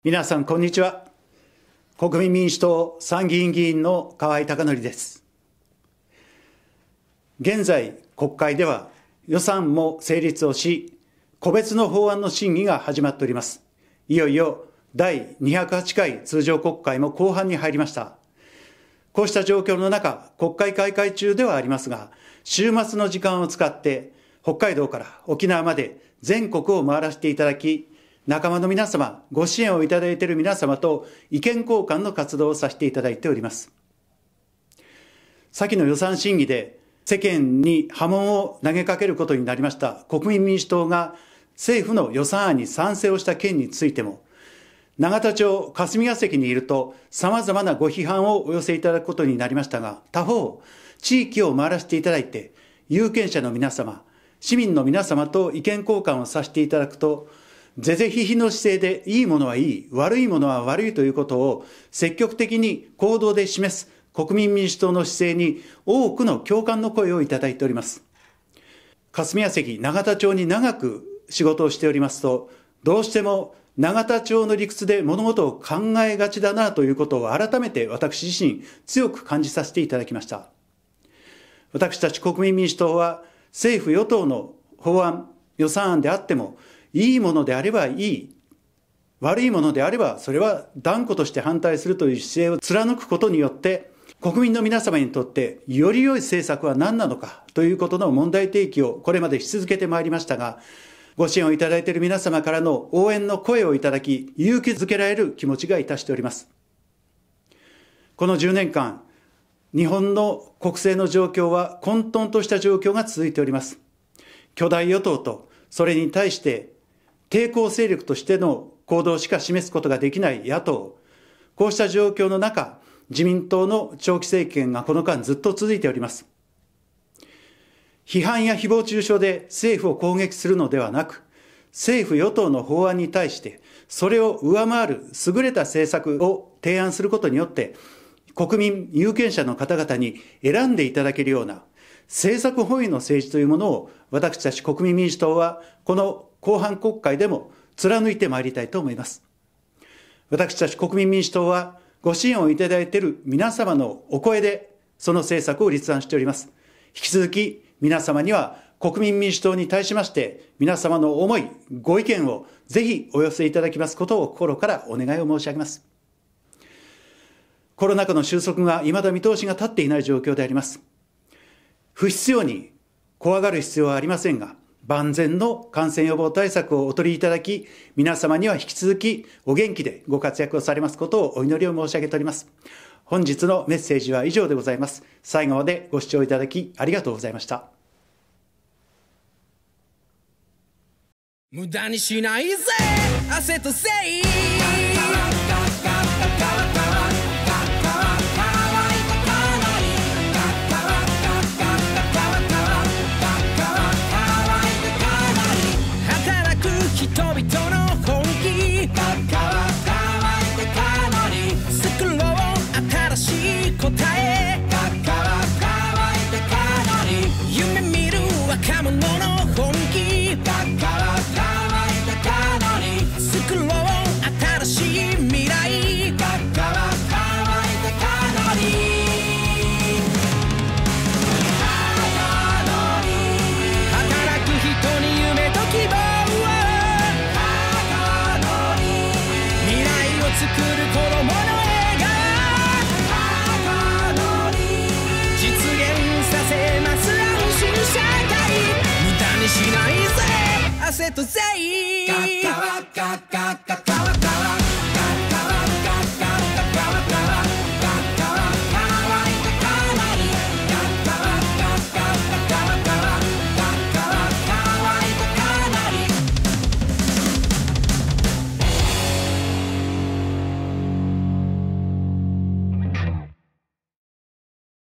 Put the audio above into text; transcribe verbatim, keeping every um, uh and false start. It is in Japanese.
皆さんこんにちは。国民民主党参議院議員の河合孝則です。現在国会では予算も成立をし、個別の法案の審議が始まっております。いよいよだいにひゃくはちかい通常国会も後半に入りました。こうした状況の中、国会開会中ではありますが、週末の時間を使って北海道から沖縄まで全国を回らせていただき、仲間の皆様、ご支援をいただいている皆様と意見交換の活動をさせていただいております。先の予算審議で世間に波紋を投げかけることになりました国民民主党が政府の予算案に賛成をした件についても、永田町霞が関にいるとさまざまなご批判をお寄せいただくことになりましたが、他方、地域を回らせていただいて、有権者の皆様、市民の皆様と意見交換をさせていただくと、是々非々の姿勢でいいものはいい、悪いものは悪いということを積極的に行動で示す国民民主党の姿勢に多くの共感の声をいただいております。霞が関、永田町に長く仕事をしておりますと、どうしても永田町の理屈で物事を考えがちだなということを改めて私自身強く感じさせていただきました。私たち国民民主党は政府与党の法案、予算案であっても、いいものであればいい、悪いものであればそれは断固として反対するという姿勢を貫くことによって、国民の皆様にとってより良い政策は何なのかということの問題提起をこれまでし続けてまいりましたが、ご支援をいただいている皆様からの応援の声をいただき、勇気づけられる気持ちがいたしております。このじゅうねんかん、日本の国政の状況は混沌とした状況が続いております。巨大与党とそれに対して抵抗勢力としての行動しか示すことができない野党、こうした状況の中、自民党の長期政権がこの間ずっと続いております。批判や誹謗中傷で政府を攻撃するのではなく、政府与党の法案に対して、それを上回る優れた政策を提案することによって、国民、有権者の方々に選んでいただけるような政策本位の政治というものを、私たち国民民主党はこの後半国会でも貫いてまいりたいと思います。私たち国民民主党はご支援をいただいている皆様のお声でその政策を立案しております。引き続き皆様には国民民主党に対しまして皆様の思い、ご意見をぜひお寄せいただきますことを心からお願いを申し上げます。コロナ禍の収束が未だ見通しが立っていない状況であります。不必要に怖がる必要はありませんが、万全の感染予防対策をお取りいただき、皆様には引き続きお元気でご活躍をされますことをお祈りを申し上げております。本日のメッセージは以上でございます。最後までご視聴いただきありがとうございました。 無駄にしないぜ汗とせい人々の本気作ろう新しい答え夢見る若者の本気作ろう新しい未来働く人に夢と希望作る子供の笑顔実現させます安心社会無駄にしないぜ汗とぜい